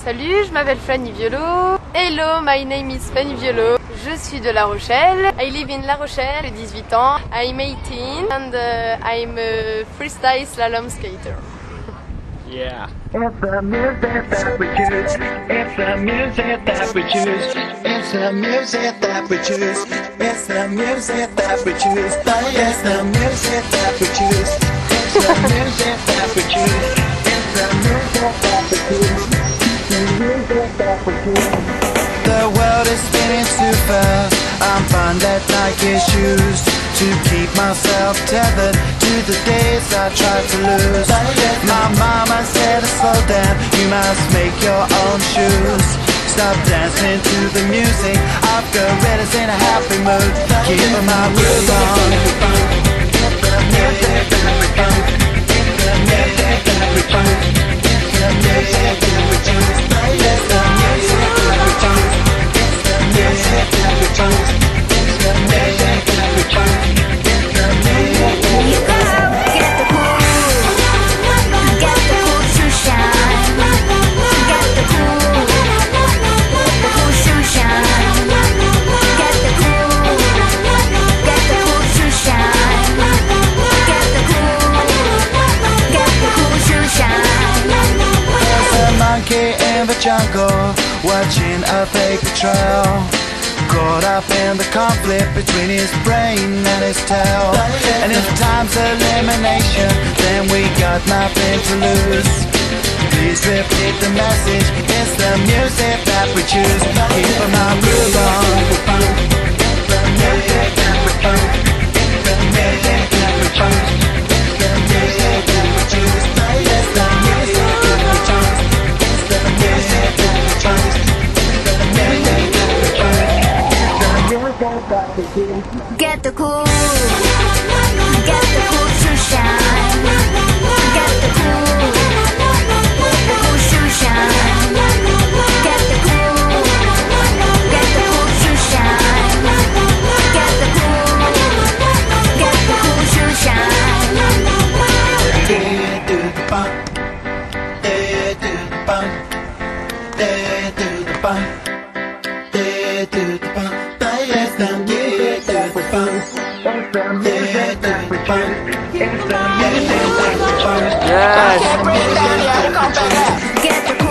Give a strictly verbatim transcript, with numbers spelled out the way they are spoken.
Salut, je m'appelle Fanny Violo. Hello, my name is Fanny Violo. Je suis de La Rochelle. I live in La Rochelle, j'ai dix-huit ans. I'm eighteen and uh, I'm a freestyle slalom skater. Yeah. It's the music that we choose. It's the music that we choose. It's the music that we choose. It's the music that we choose. It's the music that we choose. It's the music that we choose. It's the music that we choose. The music that we choose. The world is spinning too fast. I'm bonded Nike shoes to keep myself tethered to the days I tried to lose. My mama said to slow down, you must make your own shoes. Stop dancing to the music, I've got gorillas in a happy mood. Keep my groove on. The music that we choose. The music that we choose. The music that we choose. It's the music that we choose. It's the music that we choose. It's the music that we choose. It's the music that we choose. Get the cool, get the cool to shine. Get the cool, the cool to shine. Get the cool, get the cool to shine. Get the cool, get the cool to shine. There's a monkey in the jungle, watching a paper trail. Caught up in the conflict between his brain and his tail. And if time's elimination, then we got nothing to lose. Please repeat the message, it's the music that we choose. Keep my groove on. It's the music that we choose. It's the music that we choose. It's the music that we choose. It's the music that we choose. It's the music that we choose. It's the music that we choose. Get the cool, get the cool to shine. Get the cool, the cool to shine. Get the cool, get the cool to shine. Get the cool, get the cool to shine. They do the bump, they do the bump, they do the bump, they do the bump. It's the music that we choose. It's the music that we choose. It's the music that we choose. Yes. Get the